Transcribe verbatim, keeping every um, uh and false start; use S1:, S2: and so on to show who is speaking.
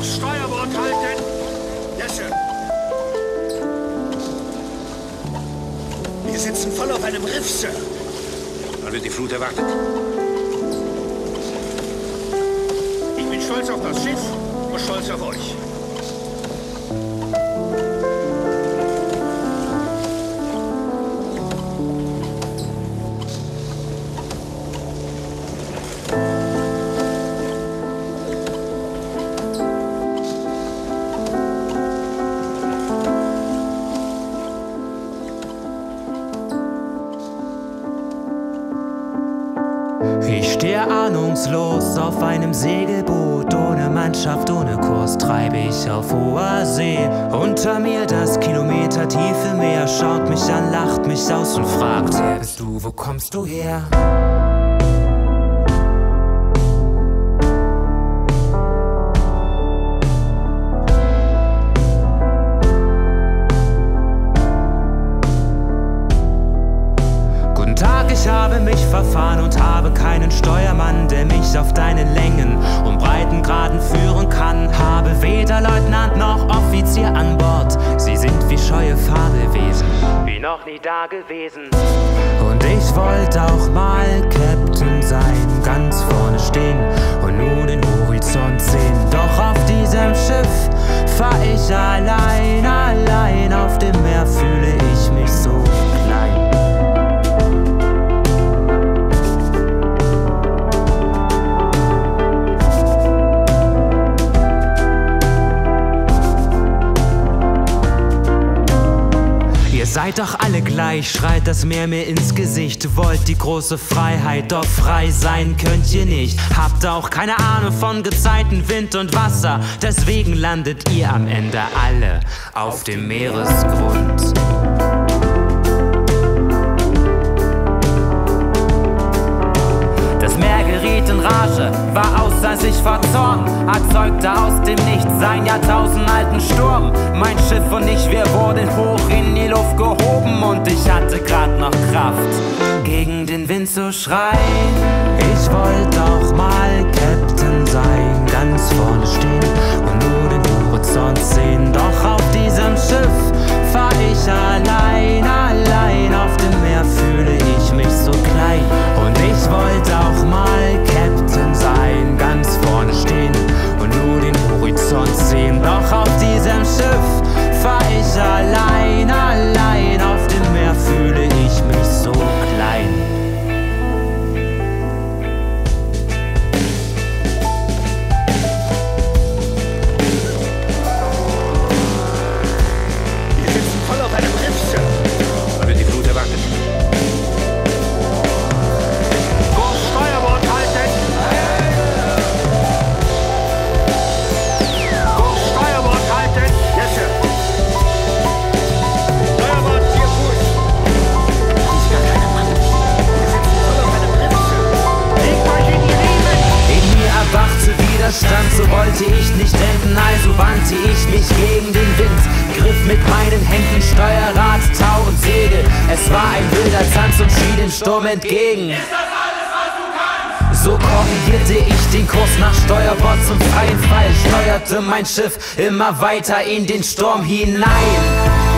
S1: Kurs, Steuerbord halten! Jesse! Wir sitzen voll auf einem Riff, Sir.
S2: Dann wird die Flut erwartet.
S1: Ich bin stolz auf das Schiff und stolz auf euch.
S3: Ich stehe ahnungslos auf einem Segelboot, ohne Mannschaft, ohne Kurs treibe ich auf hoher See. Unter mir das kilometertiefe Meer schaut mich an, lacht mich aus und fragt: Wer bist du, wo kommst du her? Ich habe mich verfahren und habe keinen Steuermann, der mich auf deinen Längen und Breitengraden führen kann. Habe weder Leutnant noch Offizier an Bord. Sie sind wie scheue Fabelwesen, wie noch nie dagewesen. Und ich wollte auch mal Captain sein, ganz vorne stehen und nur den Horizont sehen. Doch auf diesem Schiff fahr ich allein, allein. Auf dem Meer fühle ich mich so klein. Ihr seid doch alle gleich, schreit das Meer mir ins Gesicht. Wollt die große Freiheit, doch frei sein könnt ihr nicht. Habt auch keine Ahnung von Gezeiten, Wind und Wasser. Deswegen landet ihr am Ende alle auf dem Meeresgrund. Das Meer geriet in Rage, war außer sich vor Zorn, erzeugte aus dem Nichts einen jahrtausendalten Sturm. Mein Schiff und ich, wir wurden hoch in die Luft gehoben und ich hatte grad noch Kraft, gegen den Wind zu schreien. Ich wollte auch mal Captain sein, ganz vorne stehen und nur den Horizont sehen. Doch auf diesem Schiff fahr ich allein, allein. Auf dem Meer fühle ich mich so klein. Und ich wollte auch mal Captain sein, ganz vorne stehen und nur den Horizont sehen. Doch auf diesem Schiff fahr ich allein, allein. Auf dem Meer fühle ich mich so klein.
S1: Wir sitzen voll auf einem Riff, Sir.
S2: Dann wird die Flut erwartet.
S1: Kurs, Steuerbord halten! Kurs, Steuerbord halten! Jesse! Steuerbord, vier Fuß! Da ist gar kein Mann. Wir sitzen voll auf einem Riff, Sir. Legt euch in die Riemen!
S3: In mir erwachte Widerstand, so wollte ich nicht enden, also wandte ich mich gegen den Wind, griff mit meinen Händen Steuerrad, Tau und Segel. Es war ein wilder Tanz und schrie dem Sturm entgegen. Ist das alles, was du kannst? So korrigierte ich den Kurs nach Steuerbord zum freien Fall, steuerte mein Schiff immer weiter in den Sturm hinein.